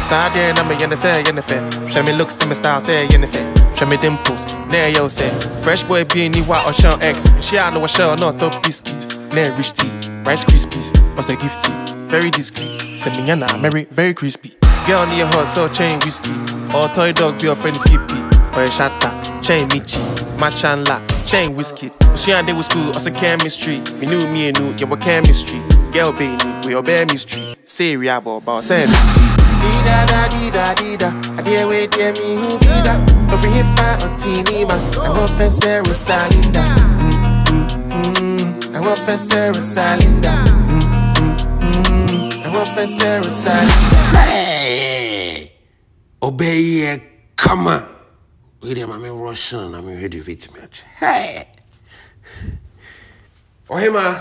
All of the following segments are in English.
Side there, and I'm a yenna say, yenna fair. Show me looks to my style, say, yenna fair. Show me dimples, there yo say. Fresh boy being ni what or shell X. She I know a shell, not top biscuit. Nair rich tea, Rice Krispies, what's a gift tea? Very discreet, send me yana, Mary, very crispy. Girl near her, so chain whiskey. Or toy dog, be your friend Skippy. Or a shatta, chain Michi. Match and la, chain whiskey. She and they was school, also chemistry. Me knew me and knew, you were chemistry. Girl baby, we obey mystery. Say riabo, about saying Dida da dida dida. I dare wait, dear me who be that. Over here fight on TV man. I want to say Rosalinda. I want to say Rosalinda. I want to say Rosalinda. Hey, obey, come on. Wait, I'm Russian. I'm ready to meet me. Hey, Ohima.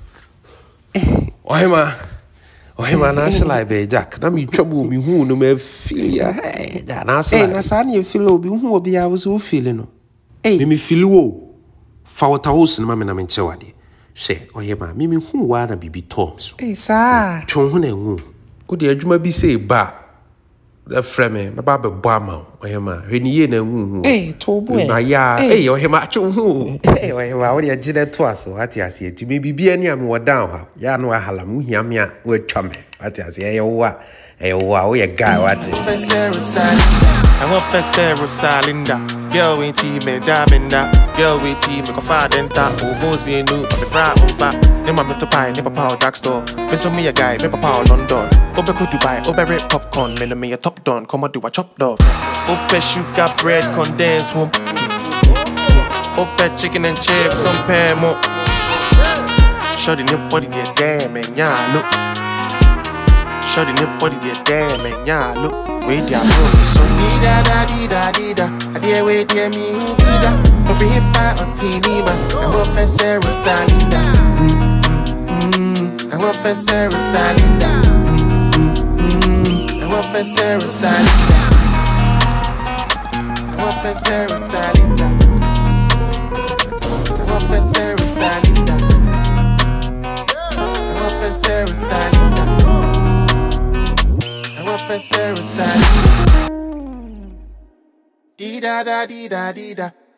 Ohima, na like be Jack. Na me trouble me who no me feel ya. Hey, that na say. Hey, na sa ni feel obi who obi I was who feeling no. Hey, me feel wo. Fa wata house na me na me nchewade. Say, Ohima, me who wa na bibi Toms. Hey, sir. Twon ho na hu. O de adwuma bi say ba. The frame me ba be boama. Ohima, hweni ye na hu. Hey, to boy. Na ya, hey, Ohima twon hu. Hey, Ohima, what you gide to us so ati ase ti me bibi ani am wo down ha. Ya no ahala mu hia me a wo atwa me. Ati ase ye wa. Hey, wow, we a guy, what? I want to say Rosalinda. Girl, we team me jamming that. Girl, we team me go far then that. Ovos be new, but the fry over. Them I'm to pie, never power Jack store. Listen me a guy, never power London. Go back to Dubai, over red popcorn. Me a top done, come on do a chopped off. Open sugar bread, condensed womb. Open chicken and chips, some pair more. Show the new body there, damn man, yeah, look. Show the new body there, damn man, yeah, look. Wait there, bro. So dida da dida dida. I dare wait there me who be that. Over here fight on TV man. I want to say Rosalinda. I want to say Rosalinda. I want to say Rosalinda. I want to say Rosalinda. I want to say Rosalinda. I want to say Rosalinda. Rosalinda. Dida da dida dida.